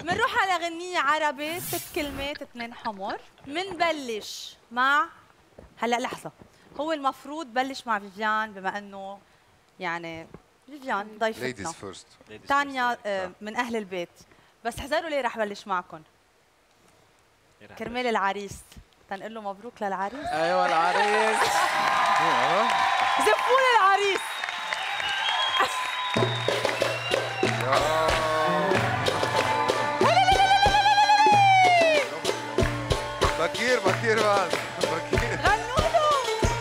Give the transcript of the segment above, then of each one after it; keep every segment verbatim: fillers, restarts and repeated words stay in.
بنروح على غنية عربي ست كلمات اثنين حمر. منبلش مع هلا لحظة، هو المفروض بلش مع فيفيان بما انه يعني فيفيان ضيفتنا. تانيا آه من اهل البيت، بس احذروا ليه رح بلش معكم. كرمال العريس تنقول له مبروك للعريس. ايوه العريس. زفوا للعريس. بكير بكير بعد بكير. غنوا له.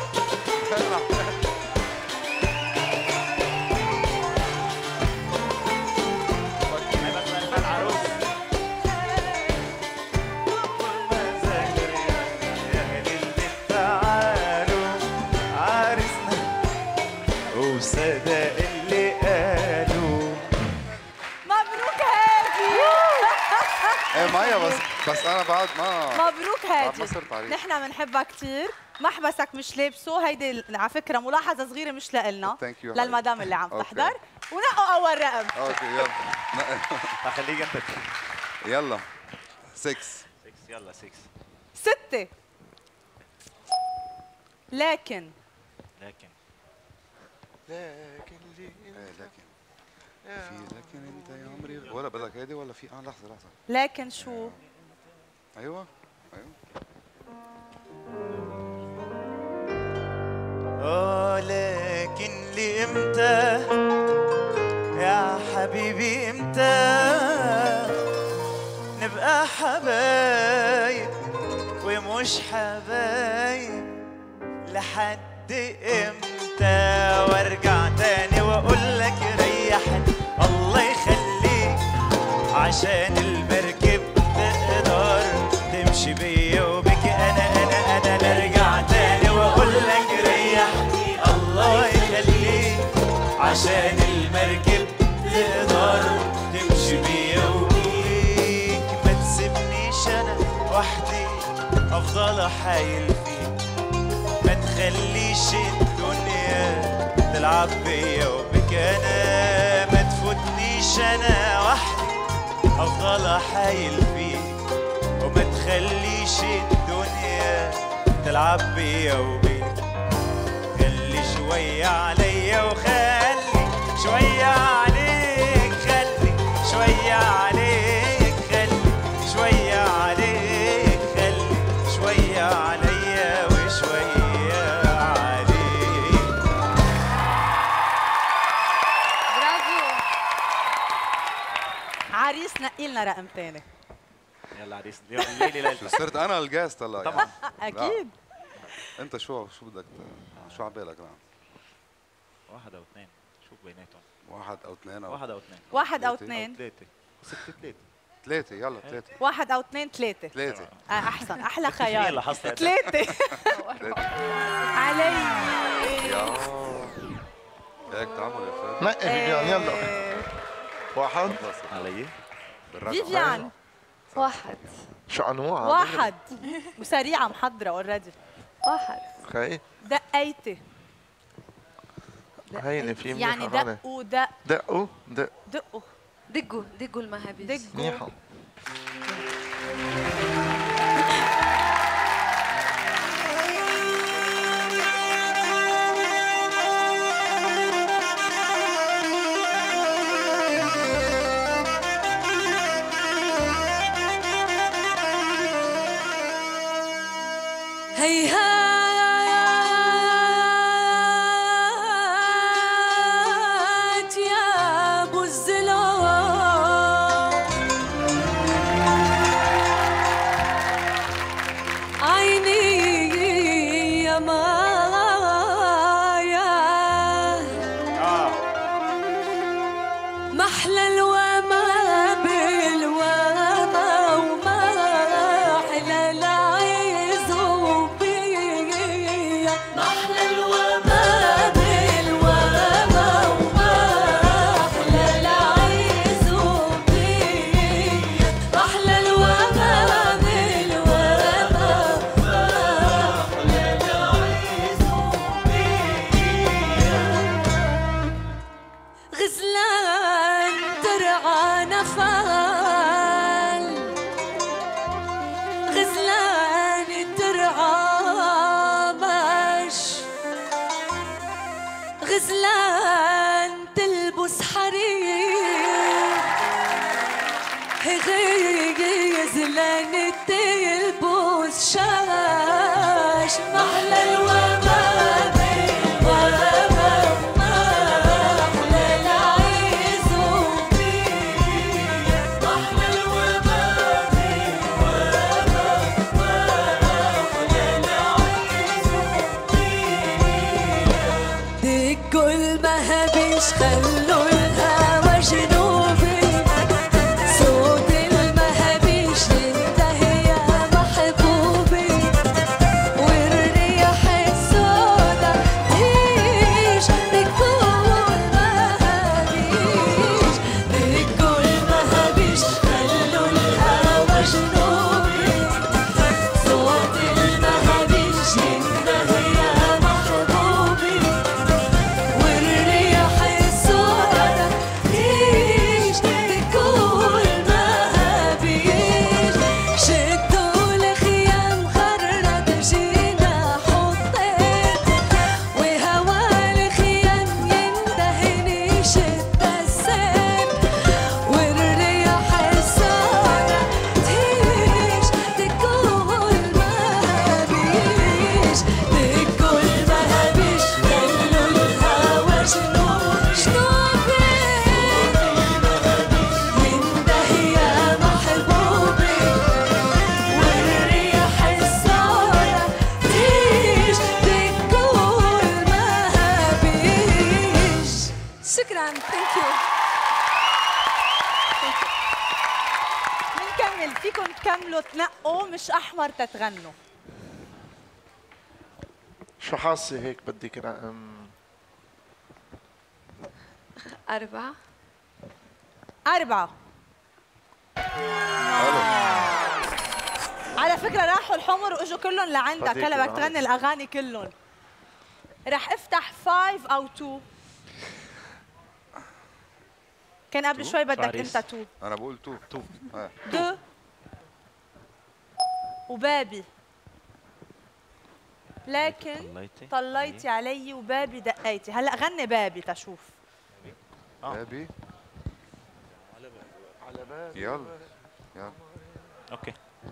وصدق اللي قالوا مبروك هادي. ايه مايا بس بس انا بعد ما مبروك هادي. ما صرت عريس. نحن بنحبها كثير. محبسك مش لابسه، هيدي على فكره ملاحظه صغيره مش لإلنا، للمدام اللي عم تحضر. ونقوا اول رقم. اوكي يلا خليك انت. يلا ستة ستة يلا ستة ستة. لكن لكن لكن لي ايه لكن في لكن انت يا عمري ولا بدك هيدي ولا في اه لحظه لحظه. لكن شو؟ ايوه ايوه. اه لكن لامتى يا حبيبي امتى نبقى حبايب ومش حبايب لحد امتى وارجع تاني واقول لك ريحني الله يخليك عشان المركب تقدر تمشي بيا وبك انا انا انا نرجع تاني واقول لك ريحني الله يخليك عشان المركب تقدر تمشي بيا وبيك ما تسيبنيش انا وحدي افضل احايل فيك ما تخليش الدنيا تلعب بيا وبك انا ما تفوتنيش انا وحدي افضل احايل فيك وما تخليش الدنيا تلعب بيا وبيك خلي شوية عليا وخلي شوية عليك خلي شوية عليك خلي شوية عليك خلي شوية عليا وشوية عليك. برافو. عريس نقي لنا رقم ثاني. يلا عريس الليلة شو صرت انا الجاست هلا طبعا اكيد. انت شو شو بدك شو على بالك؟ نعم واحد او اثنين شو بيناتهم؟ واحد او اثنين او واحد او اثنين واحد او اثنين ثلاثة ستة ثلاثة ثلاثة يلا ثلاثة واحد او اثنين ثلاثة ثلاثة آه احسن احلى خيار. يلا حصل ثلاثة. علي يا هيك تعمل يا فهد. نقي فيفيان يلا. واحد علي فيفيان. واحد. شو انواع؟ واحد وسريعة محضرة اوريدي. واحد. خي دقيتي. هيني في منيحة يعني دقوا دق دقوا دق دقوا دقوا دقوا المهابيش. دقوا منيحة. هيهات يا ابو الزلال عيني يا مايا محلى الوما بالوما وما احلى العز وبي غزلان التلبوس شاش محلى الومامي ومام محلى العز وبيه محلى الومامي ومام محلى العز وبيه دقوا المهابيش خلوا الهوى جنوبي فيكم تكملوا تنقوا مش احمر تتغنوا. شو حاسه هيك بدك رقم؟ أربعة. أربعة. على فكرة راحوا الحمر واجوا كلهم لعندك، هلا بدك تغني الأغاني كلهم. رح افتح فايف أو تو. كان قبل شوي بدك أنت تو. أنا بقول تو. تو. دو. وبابي. لكن طليتي علي وبابي دقيتي، هلا غني بابي تشوف. بابي على بابي يلا يلا اوكي.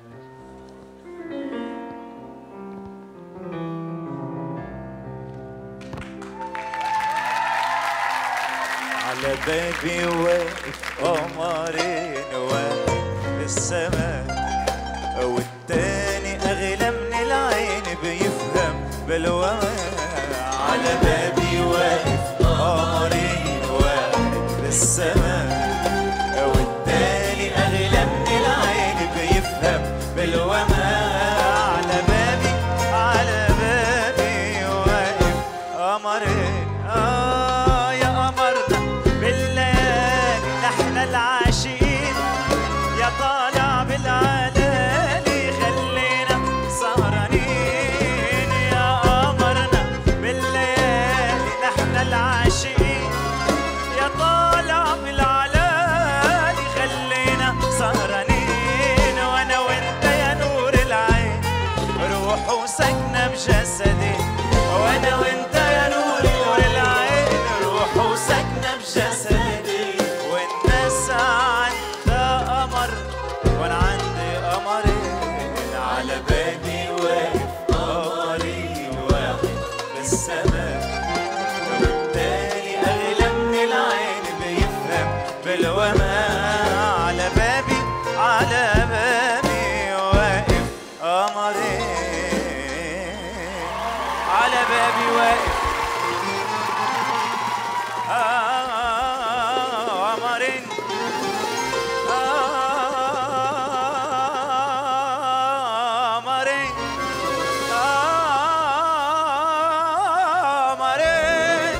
على بابي واقف قمرين واقف بالسماء، والتاني اغلى من العين بيفهم بالوماء. على بابي واقف قمرين واقف بالسماء، والتاني اغلى من العين بيفهم بالوماء. على بابي على بابي واقف قمرين. اه يا قمرنا بالليالي نحن العاشقين، يا طالع بالعلالي خلينا سهرانين. يا قمرنا بالليالي نحن العاشقين، يا طالع بالعلالي خلينا سهرانين. وانا وانت يا نور العين روح وسكنة بجسدي، وانا وانت يا نور العين روح وسكنة بجسدي. والناس عندها قمر وانا عندي قمرين. على بابي واقف قمرين واحد بالسماء، والتاني اغلى من العين بيفهم بالوماء. على بابي على بابي واقف قمرين. على بابي واقف قمرين. قمرين قمرين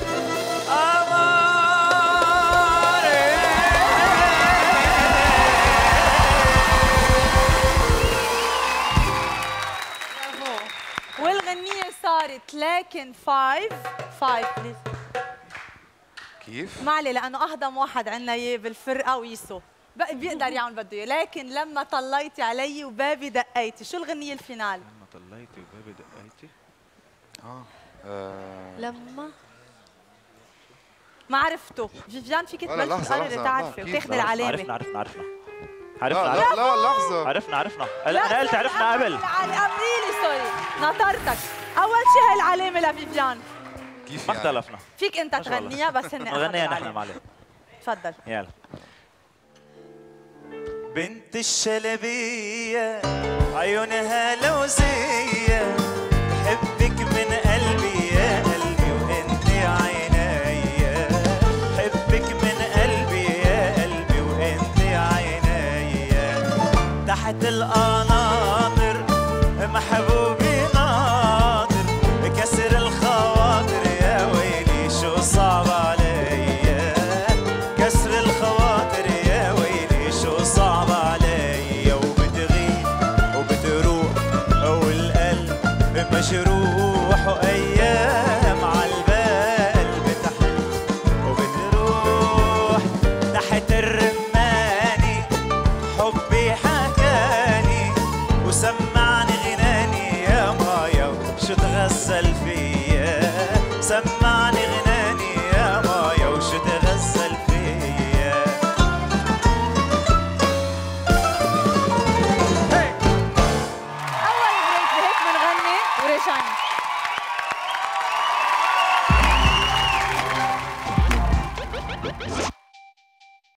والغنية صارت لكن فايف فايف بليز. كيف؟ معلي لأنه أهضم واحد عنا إياه بالفرقة ويسو بيقدر يعمل بده إياه. لكن لما طليتي علي وبابي دقيتي، شو الغنية الفينال؟ لما طليتي وبابي دقيتي. اه, آه. لما ما عرفته. فيفيان فيك تبلشي تقرري تعرفي وتاخذي العلامة. عرفنا عرفنا عرفنا عرفنا لا عرفنا لا لا لحظة. عرفنا عرفنا هلا انا قلت عرفنا قبل. امري لي سوري ناطرتك. اول شيء هاي العلامه لفيفيان. كيف ما يعني؟ اختلفنا. فيك انت تغنيها بس هن نغنيها نحن معلم. تفضل. يلا. بنت الشلبية عيونها لوزية، حبك من قلبي يا قلبي وانت عينيا، حبك من قلبي يا قلبي وانت عينيا، تحت القناطر محبوبي ناطر، بكسر الخواطر يا ويلي شو صعب عليا، كسر الخواطر يا ويلي شو صعب عليا، وبتغيب وبتروح والقلب مجروح وايام عالبال بتحن وبتروح، تحت الرماني حبي حكاني وسمعني غناني يا مايا شو تغزل فيا